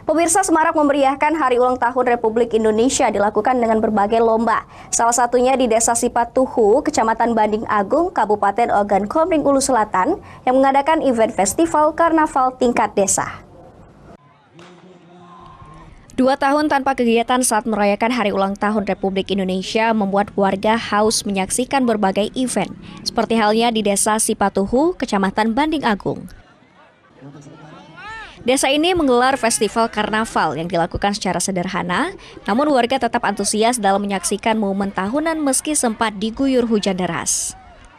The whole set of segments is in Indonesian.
Pemirsa, Semarang memeriahkan Hari Ulang Tahun Republik Indonesia dilakukan dengan berbagai lomba. Salah satunya di Desa Sipatuhu, Kecamatan Banding Agung, Kabupaten Ogan Komering Ulu Selatan, yang mengadakan event festival karnaval tingkat desa. 2 tahun tanpa kegiatan saat merayakan Hari Ulang Tahun Republik Indonesia membuat warga haus menyaksikan berbagai event, seperti halnya di Desa Sipatuhu, Kecamatan Banding Agung. Desa ini menggelar festival karnaval yang dilakukan secara sederhana, namun warga tetap antusias dalam menyaksikan momen tahunan meski sempat diguyur hujan deras.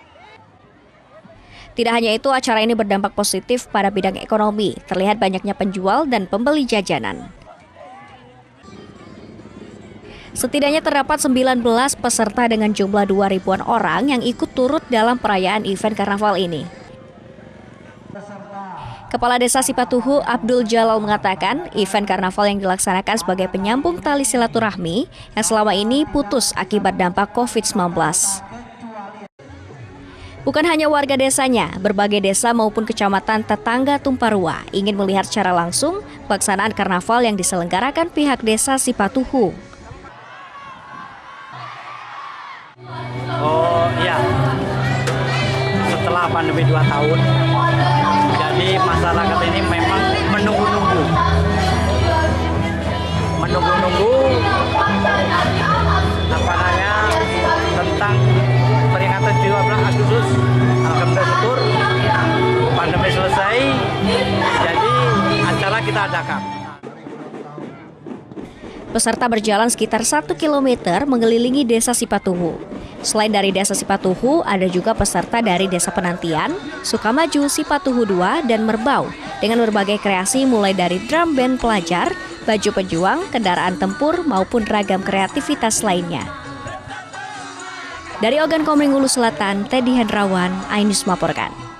Tidak hanya itu, acara ini berdampak positif pada bidang ekonomi, terlihat banyaknya penjual dan pembeli jajanan. Setidaknya terdapat 19 peserta dengan jumlah 2.000-an orang yang ikut turut dalam perayaan event karnaval ini. Kepala Desa Sipatuhu, Abdul Jalal, mengatakan event karnaval yang dilaksanakan sebagai penyambung tali silaturahmi yang selama ini putus akibat dampak COVID-19. Bukan hanya warga desanya, berbagai desa maupun kecamatan tetangga Tumparua ingin melihat secara langsung pelaksanaan karnaval yang diselenggarakan pihak Desa Sipatuhu. Oh iya, setelah pandemi 2 tahun, jadi masyarakat ini memang menunggu-nunggu tentang peringatan 17 Agustus. Alhamdulillah syukur pandemi selesai, jadi acara kita adakan. Peserta berjalan sekitar 1 km mengelilingi Desa Sipatuhu. Selain dari Desa Sipatuhu, ada juga peserta dari Desa Penantian, Sukamaju, Sipatuhu 2, dan Merbau dengan berbagai kreasi mulai dari drum band pelajar, baju pejuang, kendaraan tempur, maupun ragam kreativitas lainnya. Dari Ogan Komering Ulu Selatan, Teddy Hendrawan, iNews melaporkan.